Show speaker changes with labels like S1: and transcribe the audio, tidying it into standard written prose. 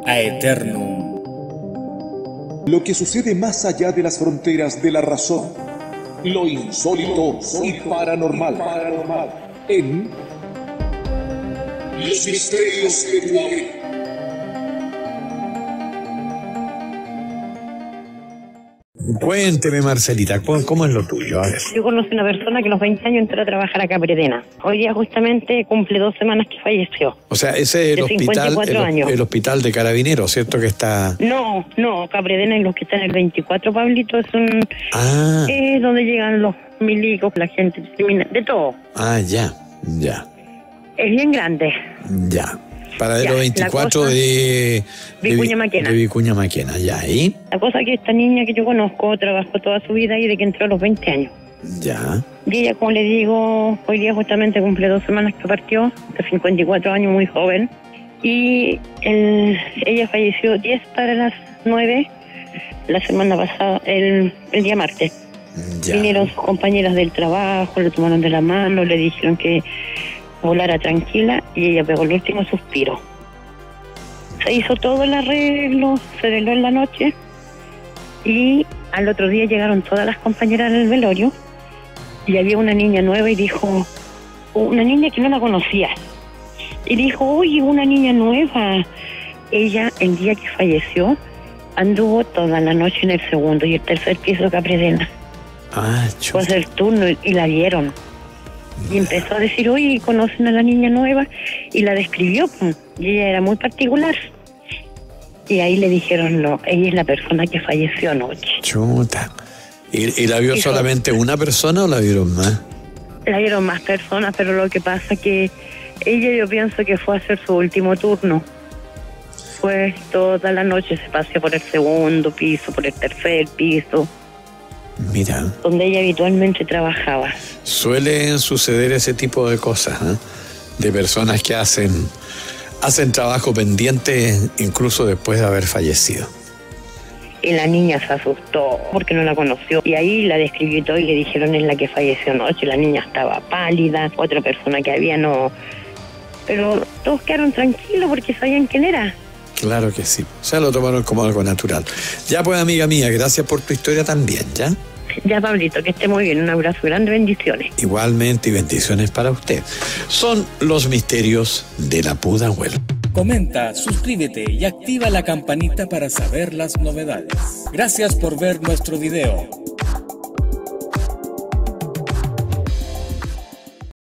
S1: Aeternum.
S2: Lo que sucede más allá de las fronteras de la razón, lo insólito y paranormal, en Los Misterios de tu Abril.
S3: Cuénteme, Marcelita, ¿cómo es lo tuyo? A ver.
S4: Yo conocí una persona que a los 20 años entró a trabajar a Capredena. Hoy día justamente cumple 2 semanas que falleció.
S3: O sea, ese es el hospital,
S4: 54 años.
S3: el hospital de Carabineros, ¿cierto? Que está...
S4: No, Capredena es los que están en el 24, Pablito, es donde llegan los milicos, la gente discrimina, de todo.
S3: Ah, ya.
S4: Es bien grande.
S3: Ya. Paradero 24 de
S4: Vicuña Maquena.
S3: De Vicuña Maquena, ya. ¿Y?
S4: La cosa es que esta niña que yo conozco trabajó toda su vida y de que entró a los 20 años.
S3: Ya.
S4: Y ella, como le digo, hoy día justamente cumple 2 semanas que partió, de 54 años, muy joven. Y ella falleció 10 para las 9 la semana pasada, el día martes.
S3: Ya.
S4: Vinieron sus compañeras del trabajo, le tomaron de la mano, le dijeron que volara tranquila y ella pegó el último suspiro. Se hizo todo el arreglo, se veló en la noche y al otro día llegaron todas las compañeras del velorio y había una niña nueva y dijo, una niña que no la conocía, y dijo, oye, una niña nueva. Ella, el día que falleció, anduvo toda la noche en el segundo y el tercer piso de Capredena. Fue a hacer turno y la vieron. Y empezó a decir, oye, ¿conocen a la niña nueva? Y la describió, pues, y ella era muy particular. Y ahí le dijeron, no, ella es la persona que falleció anoche.
S3: Chuta. ¿Y la vio solamente una persona o la vieron más?
S4: La vieron más personas, pero lo que pasa que ella, yo pienso que fue a hacer su último turno. Pues toda la noche se paseó por el segundo piso, por el tercer piso.
S3: Mira.
S4: Donde ella habitualmente trabajaba.
S3: Suelen suceder ese tipo de cosas, ¿eh? De personas que hacen trabajo pendiente incluso después de haber fallecido.
S4: Y la niña se asustó porque no la conoció. Y ahí la describió y todo y le dijeron es la que falleció anoche. La niña estaba pálida, otra persona que había no... Pero todos quedaron tranquilos porque sabían quién era.
S3: Claro que sí. O sea, lo tomaron como algo natural. Ya pues, amiga mía, gracias por tu historia también, ¿ya?
S4: Ya, Pablito, que esté muy bien. Un abrazo grande, bendiciones.
S3: Igualmente, y bendiciones para usted. Son los misterios de la Pudahuel.
S1: Comenta, suscríbete y activa la campanita para saber las novedades. Gracias por ver nuestro video.